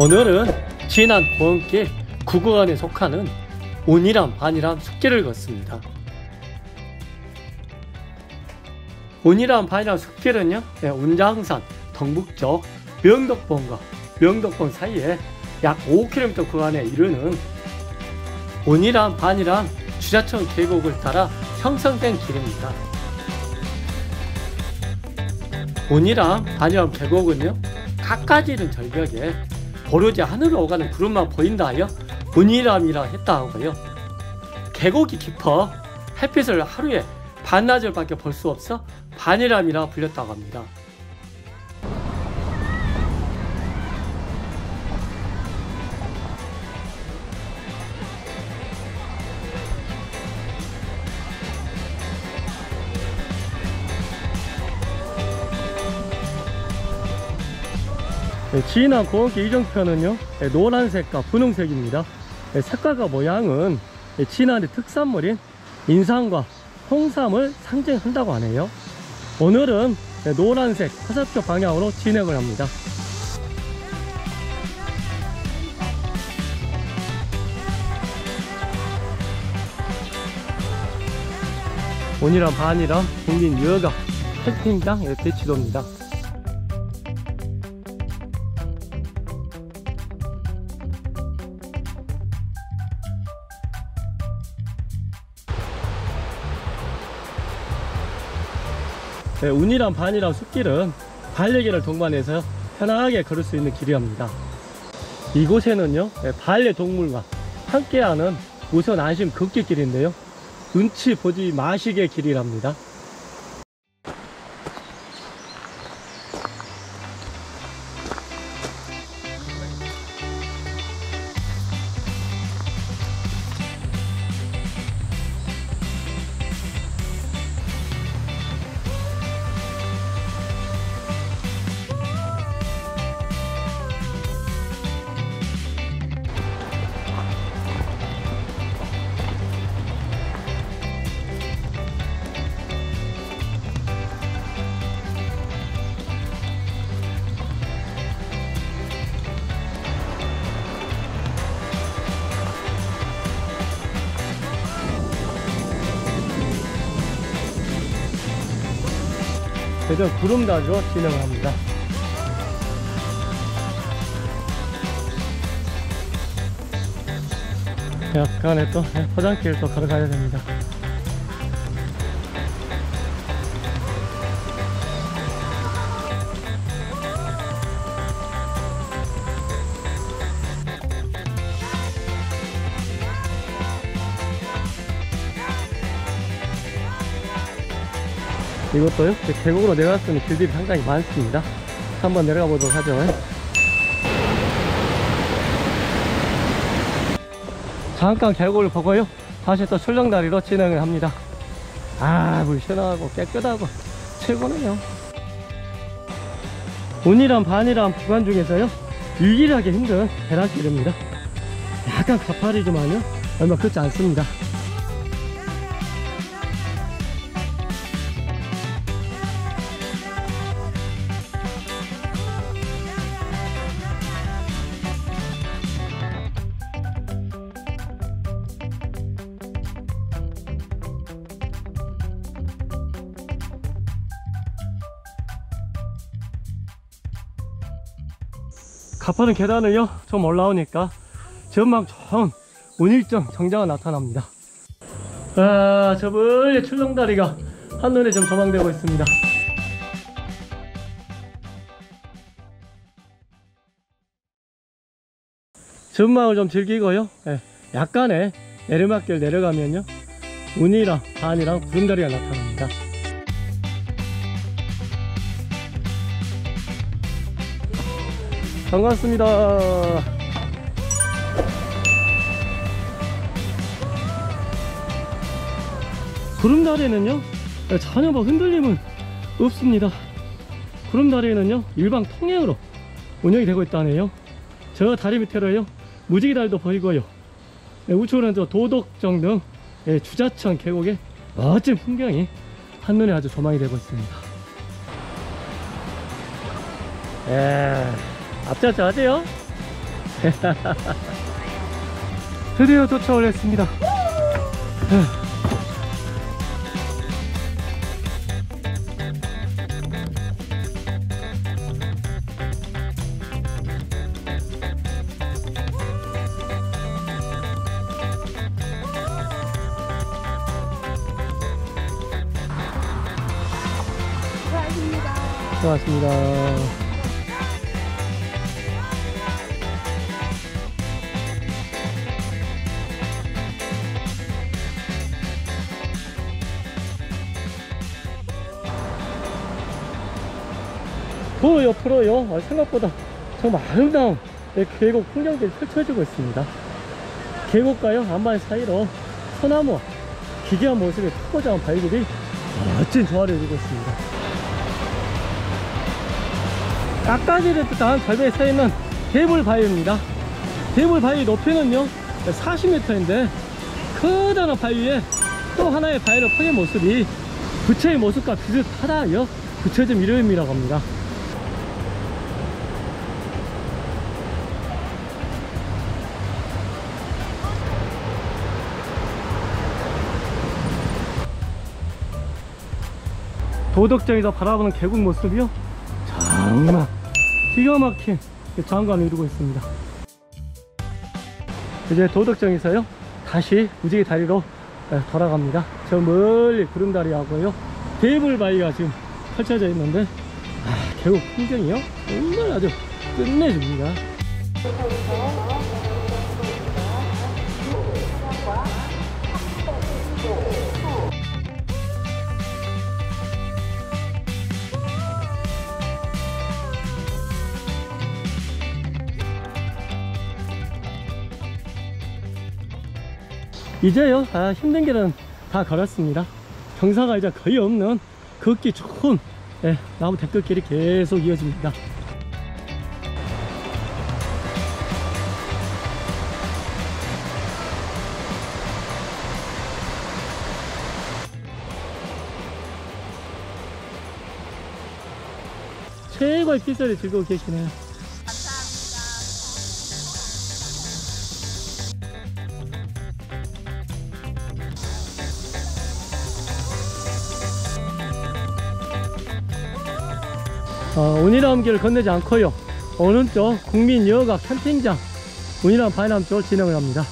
오늘은 진안 고원길 구구간에 속하는 온이람 반이람 숲길을 걷습니다. 온이람 반이람 숲길은요, 운장산 덕북쪽 명덕봉과 명덕봉 사이에 약 5km 구간에 이르는 온이람 반이람 주자천 계곡을 따라 형성된 길입니다. 온이람 반이람 계곡은요, 갖가지른 절벽에 오로지 하늘로 오가는 구름만 보인다 하여 온이람이라 했다 하고요, 계곡이 깊어 햇빛을 하루에 반나절 밖에 볼 수 없어 반이람이라 불렸다고 합니다. 진안 고원길 이정표는요, 노란색과 분홍색입니다. 색깔과 모양은 진안의 특산물인 인삼과 홍삼을 상징한다고 하네요. 오늘은 노란색 화살표 방향으로 진행을 합니다. 온이람 반이람 국민여가 캠핑장 대치도입니다. 온이람 반이람 숲길은 반려견을 동반해서 편하게 걸을 수 있는 길이랍니다. 이곳에는요, 반려동물과 함께하는 우선 안심 걷기 길인데요, 눈치 보지 마시게 길이랍니다. 대전 구름다리로 진행을 합니다. 약간의 또 포장길을 또 걸어가야 됩니다. 이것도요, 계곡으로 내려갈 수 있는 길들이 상당히 많습니다. 한번 내려가 보도록 하죠. 잠깐 계곡을 보고요, 다시 또 출렁다리로 진행을 합니다. 물 시원하고 깨끗하고 최고네요. 온이람 반이람 구간 중에서요, 유일하게 힘든 계란길입니다. 약간 가파르지만요, 얼마 그렇지 않습니다. 가파른 계단을요 좀 올라오니까 전망 좋은 온일정 정자가 나타납니다. 저 멀리 출렁다리가 한눈에 좀 조망되고 있습니다. 전망을 좀 즐기고요, 약간의 내리막길 내려가면요, 온이람 반이람 구름다리가 나타납니다. 반갑습니다. 구름다리에는요, 전혀 흔들림은 없습니다. 구름다리에는요, 일방 통행으로 운영이 되고 있다네요. 저 다리 밑으로요, 무지개달도 보이고요, 우측으로는 저 도덕정 등 주자천 계곡의 멋진 풍경이 한눈에 아주 조망이 되고 있습니다. 앞차차 하세요. 드디어 도착을 했습니다. 고맙습니다. 그 옆으로요, 생각보다 정말 아름다운 계곡 풍경들이 펼쳐지고 있습니다. 계곡과요 안반 사이로 소나무와 기괴한 모습의 푸고자한 바위들이 멋진 조화를 이루고 있습니다. 깎아지를 뜻한 절벽에 서있는 대불바위입니다. 대불바위 높이는요 40m인데 커다란 바위 위에 또 하나의 바위를 퍼낸 모습이 부처의 모습과 비슷하다여 부처점 이름이라고 합니다. 도덕정에서 바라보는 계곡 모습이요 정말 기가 막힌 장관을 이루고 있습니다. 이제 도덕정에서요 다시 무지개 다리로 돌아갑니다. 저 멀리 구름다리하고요 대불바위가 지금 펼쳐져 있는데 계곡 풍경이요 정말 아주 끝내줍니다. 이제요 힘든 길은 다 걸었습니다. 경사가 이제 거의 없는 걷기 좋은 나무 데크길이 계속 이어집니다. 최고의 빗소리 즐기고 계시네요. 운이람길을 건너지 않고요 오른쪽 국민여가 캠핑장 운이람 바이남 쪽으로 진행을 합니다.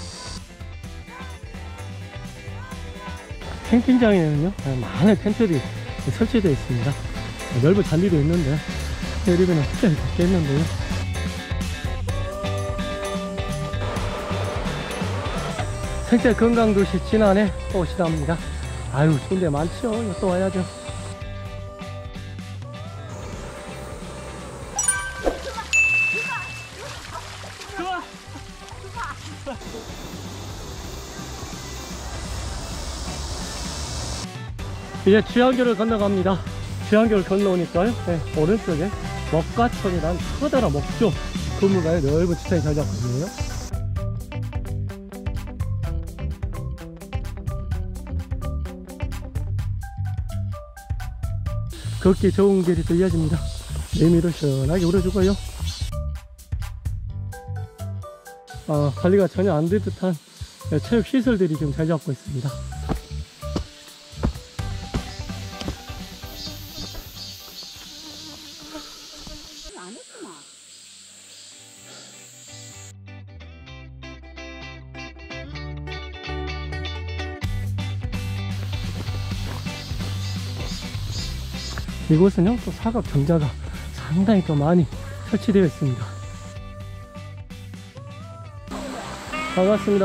캠핑장에는요 많은 텐트들이 설치되어 있습니다. 넓은 잔디도 있는데 여기는 특별히 닫혀있는데요 생태 건강도시 진안에 또 오시랍니다. 아유 좋은 데 많죠. 또 와야죠. 이제 주양교를 건너갑니다. 주양교를 건너오니까요 오른쪽에 먹가천이란 커다란 목조 건물가에 넓은 주차장이 잘 잡거든요. 걷기 좋은 길이 또 이어집니다. 내미로 시원하게 울어주고요 관리가 전혀 안 될 듯한 체육시설들이 지금 잘 잡고 있습니다. 이곳은요 또 사각 경자가 상당히 또 많이 설치되어 있습니다. 반갑습니다.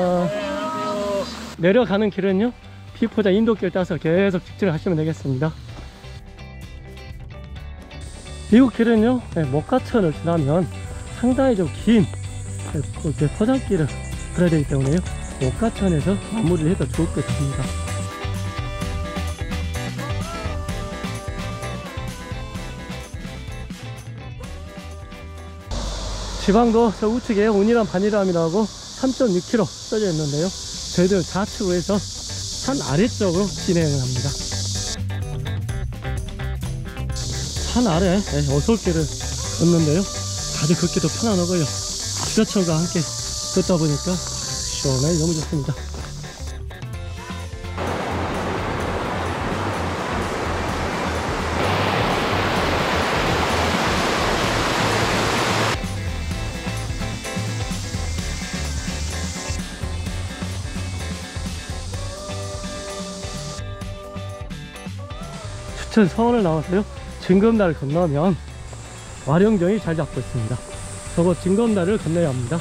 내려가는 길은요 비포자 인도길 따서 계속 직진을 하시면 되겠습니다. 이곳 길은요 목가천을 지나면 상당히 좀 긴 포장길을 걸어야 되기 때문에요 목가천에서 마무리를 해도 좋을 것 같습니다. 지방도 저 우측에 운이람 반이람이라고 3.6km 써져 있는데요 저희들 좌측으로 해서 산 아래쪽으로 진행을 합니다. 산 아래 어솔길을 걷는데요 아주 걷기도 편안하고요 지하철과 함께 걷다 보니까 시원하게 너무 좋습니다. 춘천 서원을 나와서요, 증검다리를 건너면 와룡정이 잘 잡고 있습니다. 저거 증검다리를 건너야 합니다.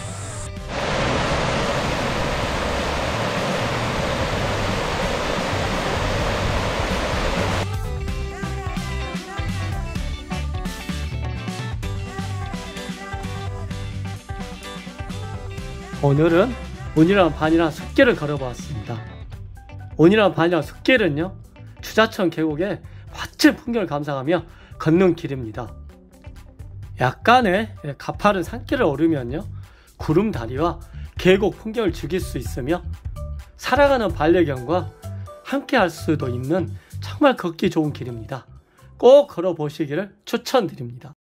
오늘은 온이랑 반이랑 숲길을 걸어보았습니다. 온이랑 반이랑 숲길은요, 추자천 계곡의 멋진 풍경을 감상하며 걷는 길입니다. 약간의 가파른 산길을 오르면요, 구름다리와 계곡 풍경을 즐길 수 있으며 살아가는 반려견과 함께 할 수도 있는 정말 걷기 좋은 길입니다. 꼭 걸어보시기를 추천드립니다.